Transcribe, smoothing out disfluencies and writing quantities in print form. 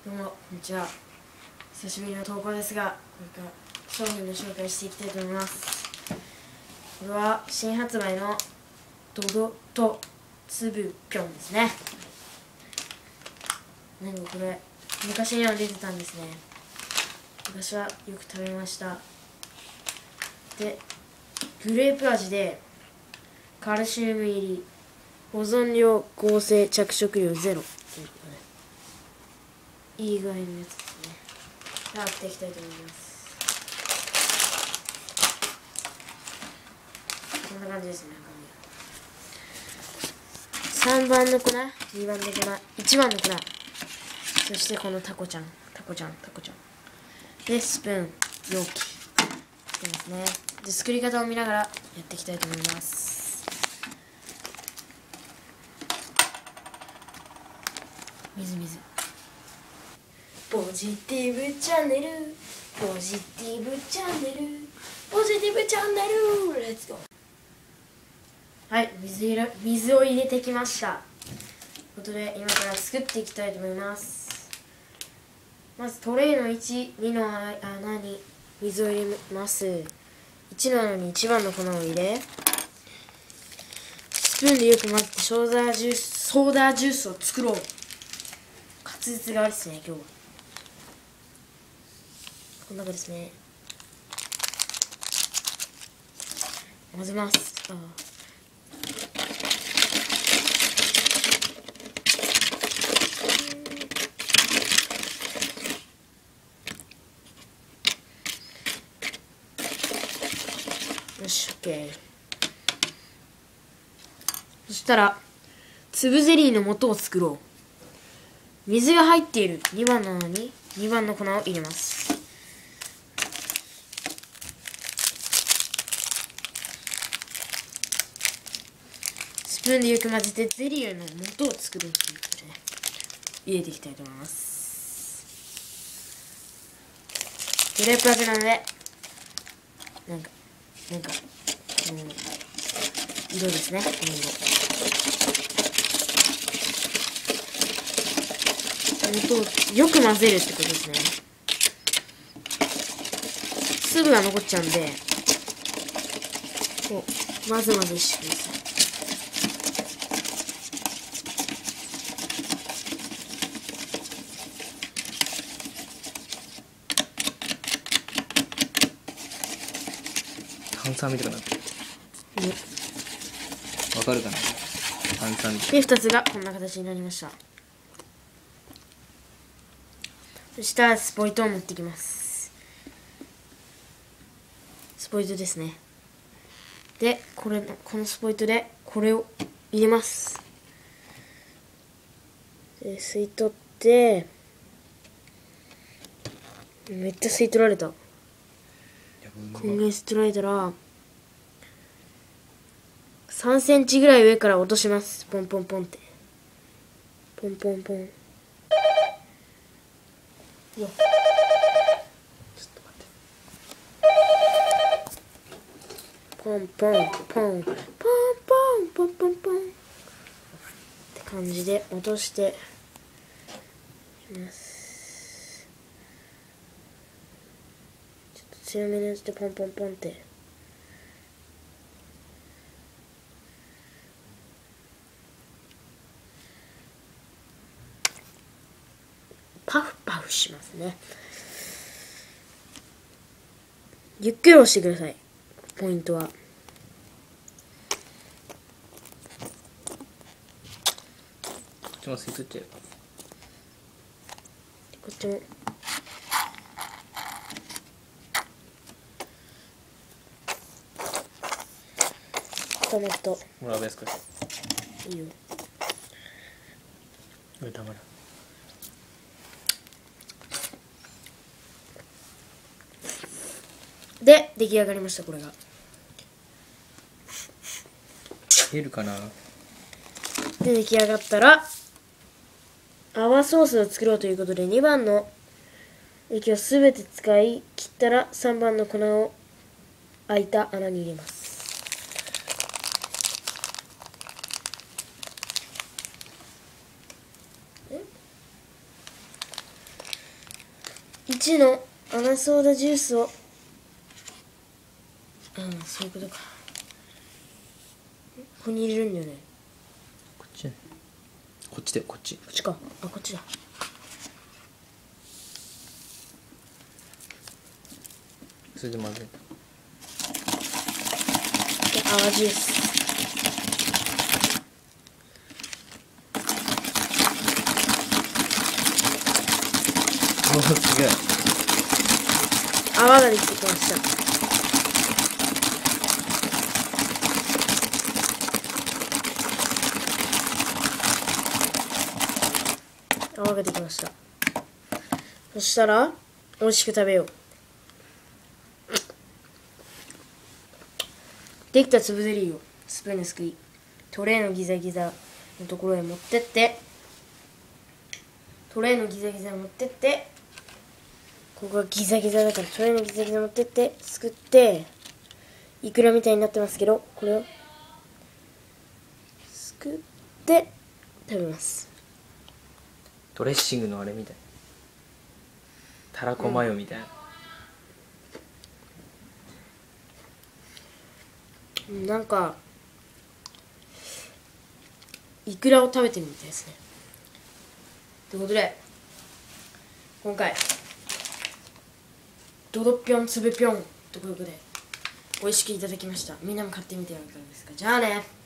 どうもこんにちは。久しぶりの投稿ですが、これから商品の紹介していきたいと思います。これは新発売のドドとつぶぴょんですね。何これ、昔には出てたんですね。昔はよく食べました。で、グレープ味でカルシウム入り、保存量合成着色料ゼロということで、いい具合のやつですね。洗っていきたいと思います。こんな感じですね。3番の粉、2番の粉、1番の粉、そしてこのタコちゃんで、スプーン、容器ですね。で、作り方を見ながらやっていきたいと思います。水ポジティブチャンネル、ポジティブチャンネル、ポジティブチャンネル、レッツゴー。はい、水を入れてきました。ということで今から作っていきたいと思います。まずトレイの1、2の穴に水を入れます。1の穴に1番の粉を入れ、スプーンでよく混ぜてソーダジュースを作ろう。滑舌が悪いですね、今日は。こんな感じですね。混ぜます。よし、OK。そしたら粒ゼリーの素を作ろう。水が入っている2番の穴に2番の粉を入れます。スプーンでよく混ぜてゼリーの素を作るということで入れていきたいと思います。グレープ味なので色ですね。素をよく混ぜるってことですね。粒が残っちゃうんで、こう混ぜしてください。 炭酸みたいになってる。わかるかな。炭酸で、2つがこんな形になりました。そしたらスポイトを持ってきます。スポイトですね。で、このスポイトでこれを入れます。で、吸い取って、めっちゃ吸い取られた。こんぐらい吸い取られたら3センチぐらい上から落とします。ポンポンポンって、ポンポンポン。ちょっと待って。ポンポンポンポンポンポンポンポンって感じで落としています。ちょっと強めのやつでポンポンポンってパフパフしますね。ゆっくり押してください。ポイントはこっちも吸い取っちゃう。 っちももっともらうやつか。 いいよ。 これたまらん。 で、出来上がりました。これが出るかな。 で、出来上がったら泡ソースを作ろうということで2番の液をすべて使い切ったら3番の粉を開いた穴に入れます。 1の甘ソーダジュースを、そういうことか。ここに入れるんだよね。 こっちね。こっちだよ、こっち。 こっちか。あ、こっちだ。 それで混ぜる。 で、泡ジュース。 おお、すげえ。 泡ができてきました。泡ができました。そしたら美味しく食べよう。できた粒ゼリーをスプーンですくい、トレーのギザギザのところへ持ってって、トレーのギザギザ持ってって、ここがギザギザだからトレーのギザギザ持ってってすくって、イクラみたいになってますけど、これをすくって食べます。 ドレッシングのあれみたい。たらこマヨみたいな。 なんかイクラを食べてるみたいですね。ということで今回ドドぴょんつぶぴょんということで美味しくいただきました。みんなも買ってみてはいかがですか。じゃあね。